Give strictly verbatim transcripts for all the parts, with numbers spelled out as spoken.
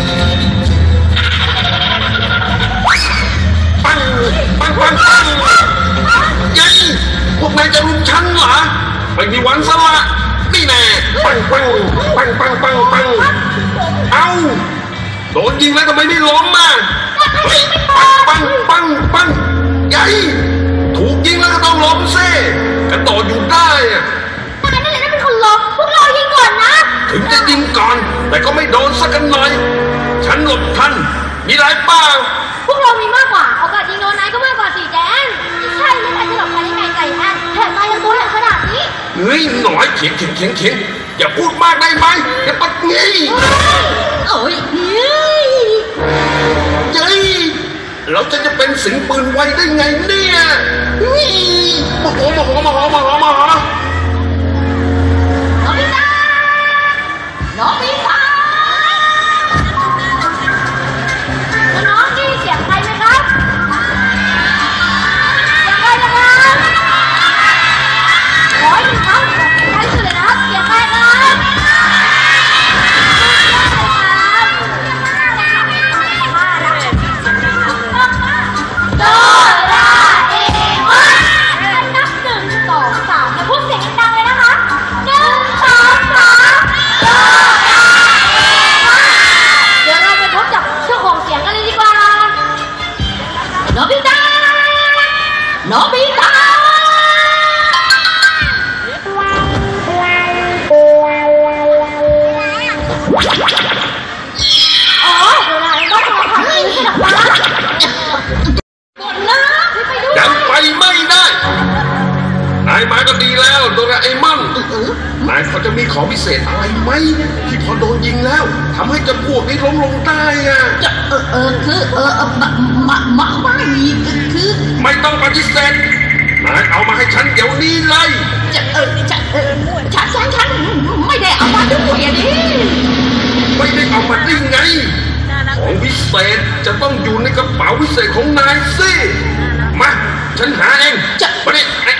ปังปังปังปังยัยพวกนายจะรุมฉันเหรอไม่มีวันสละนี่แน่ปังปังปังปังปังปังเอ้าโดนยิงแล้วทำไมไม่ล้มอ่ะปังปังปังปังยัยถูกยิงแล้วก็ต้องล้มซิกระโดดอยู่ได้อะนายนั่นแหละเป็นคนล้มพวกเรายิงก่อนนะถึงจะยิงก่อนแต่ก็ไม่โดนสักกันหน่อยฉันหลบทันมีไรเปล่าพวกเรามีมากกว่าโอกาสยิงโดนนายก็มากกว่าสีแดงใช่แล้วนายจะหลบใครได้ไงไก่แอนแถมนายยังตัวใหญ่ขนาดนี้เฮ้ยหน่อยเถียงเถียงเถียงเถียงอย่าพูดมากได้ไหมอย่าปัดงี้โอ้ยเย้ยเราจะจะเป็นสิงปืนไวได้ไงเนี่ยนี่โมโหโมโหโมโหโมโหโมโหน้องปีศาจน้องปีศาจน้องนี่เสียงใครไหมครับเสียงใครนะครับขออีกครั้งใครสุดเลยนะครับเสียงใครครับโดราเอมอนนับหนึ่งสองสามแล้วพูดอ๋อโดราเอมอนมาทำเองใช่หรอคะหมดนะไปดูยังไปไม่ได้นายมาก็ดีแล้วโดราเอมอนนายเขาจะมีของพิเศษอะไรไหมที่พอโดนยิงแล้วทำให้เจ้าพวกนี้ล้มลงได้อะเออเออคือเออมามามาไม่คือไม่ต้องปฏิเสธนายเอามาให้ฉันเดี๋ยวนี้เลยจะเออฉันเออฉันฉันฉันไม่ได้เอามาด้วยอ่ะดิไม่ได้เอามาได้ไงของพิเศษจะต้องอยู่ในกระเป๋าพิเศษของนายสิมาฉันหาเองจะมาดิมัน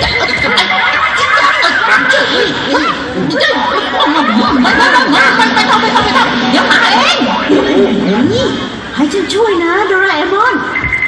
มันมันไปทำไปทำไปทำเดี๋ยวมาเองนี่ให้ฉันช่วยนะโดราเอมอน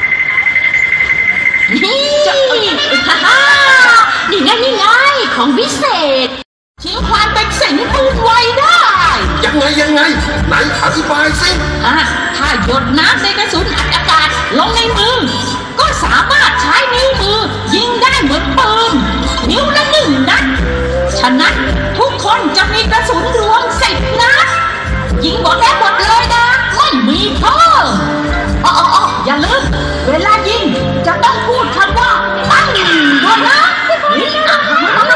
นี่ฮ่าฮ่านี่ไงนี่ไงของพิเศษทิ้งความเป็นสิ่งที่พูดไว้ได้ยังไงยังไงไหนอธิบายสิอ่ะถ้าหยดน้ำในกระสุนอัดอากาศลงในมือก็สามารถใช้นิ้วมือยิงได้เหมือนปืนนิ้วละหนึ่งนัดฉะนั้นทุกคนจะมีกระสุนรวมสิบนัดยิงหมดได้หมดเลยนะไม่มีเพิ่มอ๋ออ๋ออย่าลืมเวลายิงจะต้องพูดคำว่าตั้งด้วยนะนี่อ่ะ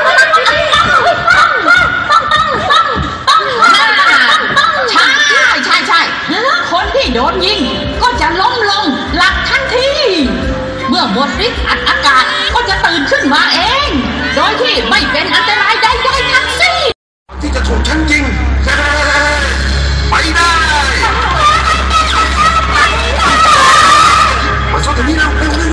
ใช่ใช่ใช่คนที่โดนยิงก็จะล้มลงหลับทันทีเมื่อหมดฤทธิ์อัดอากาศก็จะตื่นขึ้นมาเองโดยที่ไม่เป็นอันตรายใดๆทั้งสิ้นที่จะถูกฉันยิงไปได้มาช่วยกันนี่เราเร็วเร็ว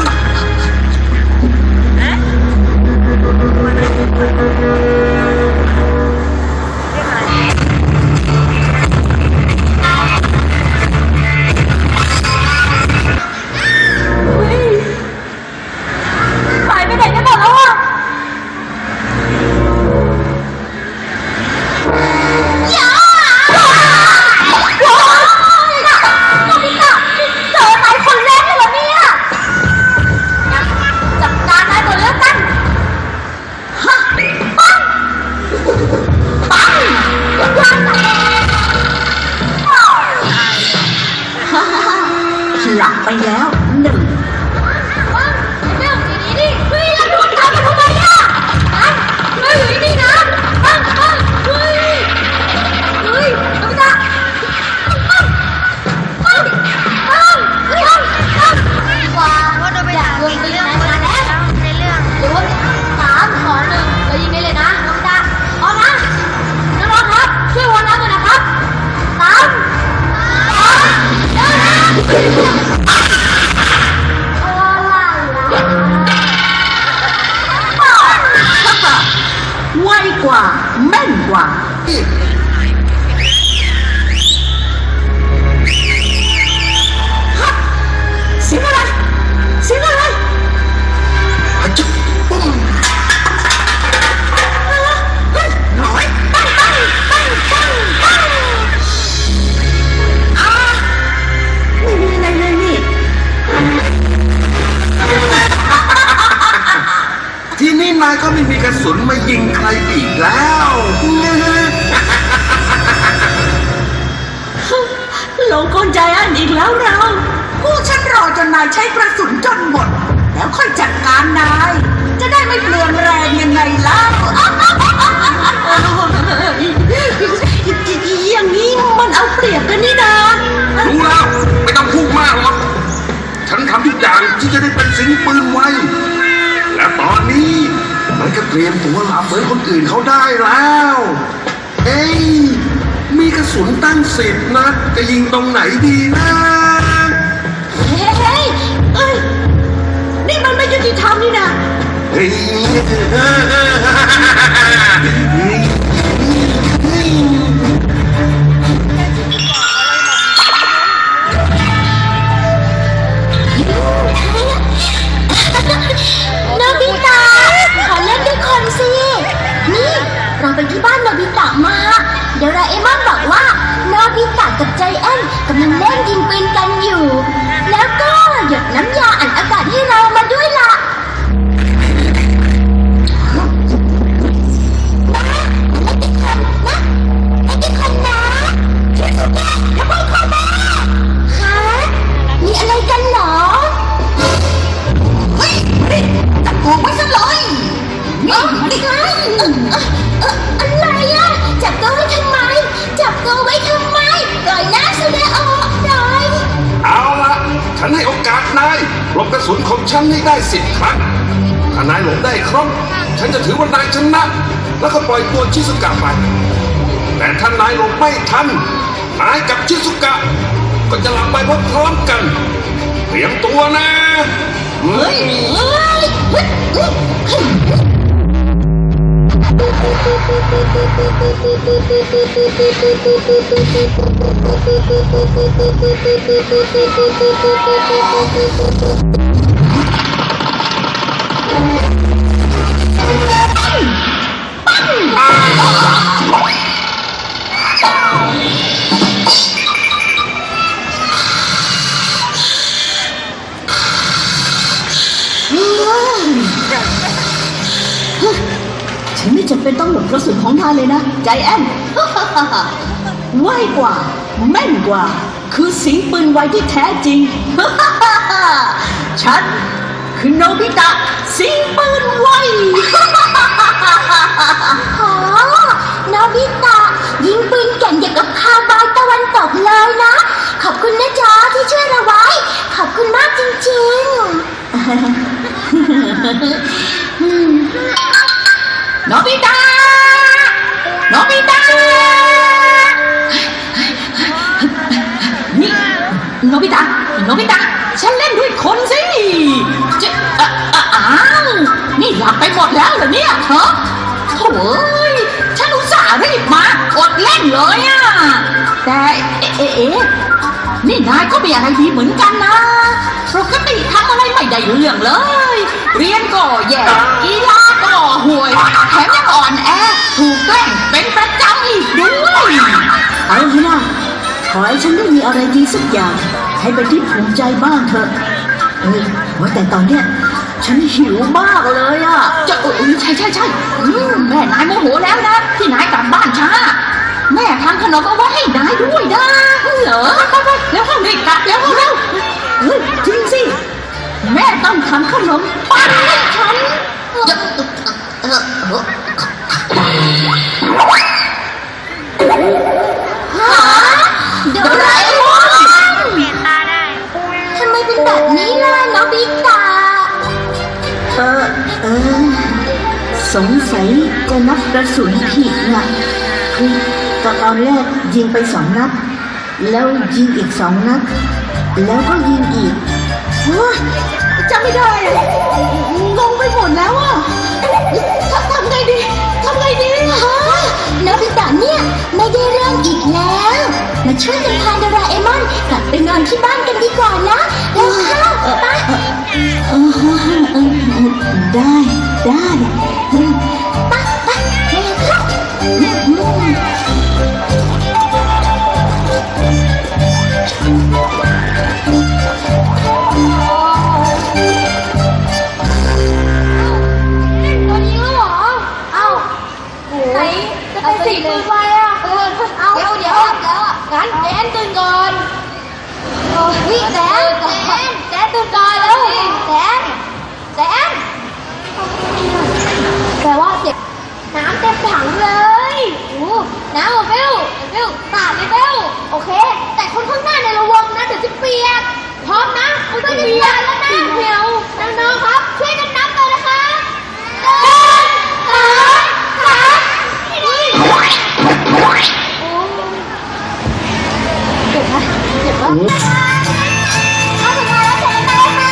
หลับไปแล้วหนึ่งเรื่องนี้ดิเฮ้ยแล้วดูทำมันทำไมอ่ะเฮ้ยอยู่นี่นะปังปังเฮ้ยเฮ้ยเอาไปจ้ะปังปังปังเฮ้ยปังปังกว่าว่าเราไปอยากลงไปเรื่องมาแล้วในเรื่องหรือว่าสามขอหนึ่งแล้วยิงได้เลยนะน้องจ้าเอานะน้องครับช่วยวันน้ำหน่อยนะครับสามไวกว่าแม่นกว่าเสียงอะไรเสียงอะไรอาจุ๊บปุ้มหน่อยปังปังปังปังปังอ่าไม่มีอะไรเลยนี่ทีนี้นายก็ไม่มีกระสุนมายิงใครอีกแล้วหลงกลใจอันอีกแล้วเราพวกฉันรอจนนายใช้กระสุนจนหมดแล้วค่อยจัดการนายจะได้ไม่เปลืองแรงยังไงเล่าอย่างนี้มันเอาเปรียบกันนี่นารู้แล้วไม่ต้องพูดมากหรอกฉันทำทุกอย่างที่จะได้เป็นสิงปืนไวและตอนนี้มันก็เตรียมตัวหลับเหมือนคนอื่นเขาได้แล้วเอ้ยมีกระสุนตั้งสิบนัดจะยิงตรงไหนดีนะเฮ้ยเฮ้ยเอ้ยนี่มันไม่ยุติธรรมนี่นะเฮ้ยโนบิตะขอเล่นด้วยคนสินี่เราไปที่บ้านโนบิตะมาโดราเอมอนบอกว่าโนบิตะกับใจแอนกำลังเล่นยิงปืนกันอยู่แล้วก็หยดน้ำยาอัดอากาศให้เรามาด้วยล่ะไม่ติดคนนะไม่ติดคนนะฉันให้ได้สิบครั้งถ้านายหลงได้ครบฉันจะถือว่านายชนะแล้วก็ปล่อยตัวชิซุกะไปแต่ถ้านายหลงไม่ทันนายกับชิซุกะก็จะหลับไปพร้อมๆกันเตรียมตัวนะเฮ้ยฉันไม่จำเป็นต้องหลบกระสุนของนายเลยนะใจแอน ไวกว่าแม่นกว่าคือสิงปืนไวที่แท้จริง ฉันคือโนบิตะสิงปืนไวโอ้โนบิตะยิงปืนเก่งอย่างกับคาวบอยตะวันตกเลยนะขอบคุณนะจ๊ะที่ช่วยเราไว้ขอบคุณมากจริงๆโนบิตะโนบิตะนี่โนบิตะโนบิตะฉันเล่นด้วยคนสิจะอ่ะอ่ะอ้าวนี่หลับไปหมดแล้วเหรอเนี่ยฮะโถ่ฉันอุตส่าห์รีบมากดเล่นเลยอ่ะแต่เอ๊ะเอ๊ะเอ๊ะนี่นายก็มีอะไรดีเหมือนกันนะปกติทำอะไรไม่ได้เรื่องเลยเรียนก็แย่กีฬาก็ห่วยแถมยังอ่อนแอถูกแกล้งเป็นประจำอีกด้วยเอาเถอะนะขอให้ฉันได้มีอะไรดีสักอย่างให้เป็นที่ภูมิใจบ้างเถอะเออว่าแต่ตอนเนี้ยฉันหิวมากเลยอ่ะจะเออใช่ใช่ใช่แม่นายโมโหแล้วนะที่นายกลับบ้านช้าแม่ทำขนมเอาไว้ให้นายด้วยนะเหรอไปไปแล้วเข้ารีบกลับแล้วเข้าเร็วเฮ้ยจริงสิแม่ต้องทำขนมปังให้ฉันฮะโดราเอมอนทำไมเป็นแบบนี้ล่ะโนบิตะเออเออสงสัยจะนับกระสุนผิดน่ะคือตอนแรกยิงไปสองนัดแล้วยิงอีกสองนัดแล้วก็ยิงอีกจำไม่ได้งงไปหมดแล้วอ่ะทำไงดีทำไงดีฮะโนบิตะเนี่ยไม่ได้เรื่องอีกแล้วมาช่วยกันพาโดราเอมอนกลับไปนอนที่บ้านกันดีกว่านะแล้วเข้าไปได้ได้ไปไปเลยครับตัวนี้เหรอเอ้าไหนจะไปสิปืนไฟอ่ะเออเอาเดี๋ยวเดี๋ยวแล้วอ่ะงั้นแดนตื่นก่อนวิ่งแดนแดนแดนตื่นก่อนแล้วแดนแดนแต่ว่าเจ็บน้ำเต็มถังเลยโอ้น้ำหมดเบลเบลสาดเลยเบลโอเคแต่คนข้างหน้าในระวังนะเดี๋ยวจะเปียกพร้อมนะคุณต้องเปียกแล้วนะเดี๋ยวน้องๆครับช่วยกันนับเลยนะคะหนึ่งสองสามสี่โอ้เจ็บไหมเจ็บปะเอาถึงมาแล้วเจ็บไหมค่ะ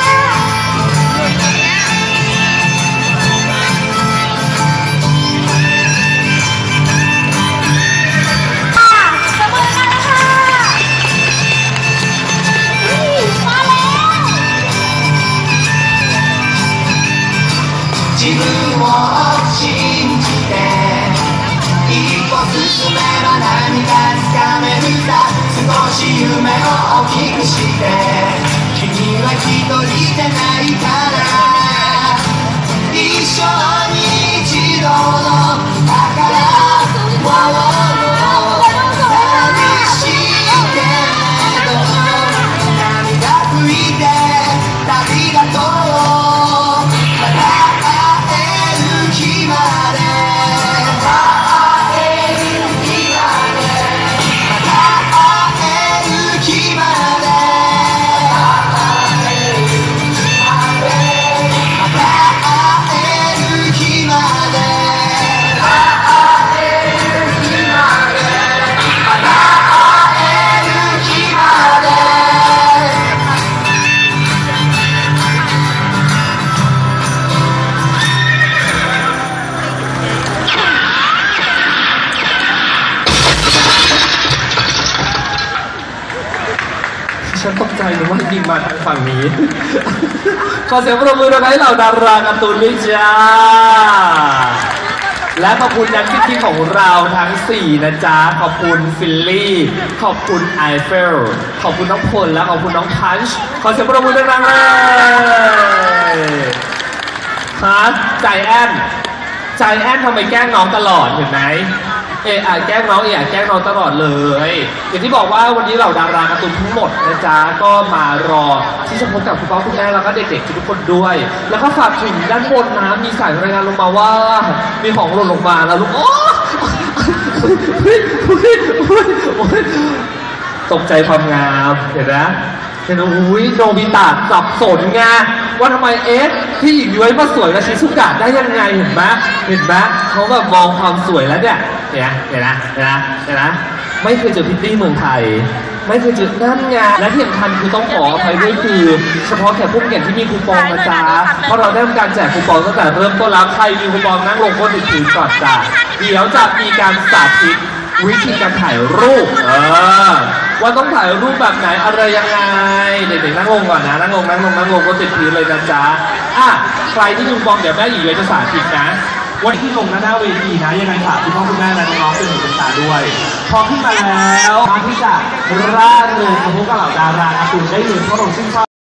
自分を信じて一歩進めば何かつかめるさ少し夢を大きくして君は一人じゃないから一生に一度の宝物寂しいけど涙拭いてありがとう「 ฉันตกใจนึกว่ายิงมาทางฝั่งนี้ ขอเสียงปรบมือดังให้เหล่าดาราการ์ตูนด้วยจ้าและขอบคุณนักคิดที่ของเราทั้งสี่นะจ๊ะขอบคุณฟิลลี่ขอบคุณไอเฟลขอบคุณน้องพลและขอบคุณน้องพันช์ขอเสียงปรบมือดังๆเลยฮะใจแอนใจแอนทำไมแกล้งน้องตลอดเห็นไหมเออแกล้งน้องเออแกล้งน้องตลอดเลยอย่างที่บอกว่าวันนี้เหล่าดาราการ์ตูนทั้งหมดนะจ๊ะก็มารอที่จะพบกับคุณพ่อคุณแม่แล้วก็เด็กๆทุกคนด้วย แล้วก็ฝากถึงด้านบนนะมีสายรายงานลงมาว่ามีของหล่นลงมาแล้วลูกโอ้ตกใจความงามเห็นไหมเห็นอุ้ยโนบิตะสับสนไงว่าทำไมเอ๊ะพี่หญิงย้วยมาสวยกับชิซุกะได้ยังไงเห็นไหมเห็นไหมเขาแบบมองความสวยแล้วเนี่ยเห็นไหมเห็นไหมเห็นไหมเห็นไหมไม่เคยเจอพิตตี้เมืองไทยไม่เคยเจอนั่นไงและที่สำคัญคือต้องขออภัยด้วยคือเฉพาะแขกผู้เกียรติที่มีคูปองนะจ๊ะเพราะเราได้ทำการแจกคูปองตั้งแต่เริ่มต้นแล้วใครมีคูปองนั่งลงบนติดถือก่อนจ้ะเดี๋ยวจะมีการสาธิตวิธีการถ่ายรูปเออว่าต้องถ่ายรูปแบบไหนอะไรยังไงเด็กๆนั่งลงก่อนนะนั่งลงนั่งลงนั่งลงก็ติดพื้นเลยนะจ๊ะอ่ะใครที่ดูบอลเดี๋ยวแม่หญิงเลยจะสาธิตนะวันที่ลงหน้าเวทีนะยังไงฝากคุณพ่อคุณแม่และน้องๆเป็นหูเป็นตาด้วยพอขึ้นมาแล้วพร้อมที่จะร่าเริงกับพวกเหล่าดาราการ์ตูนได้เลยเพราะเราชื่นชอบ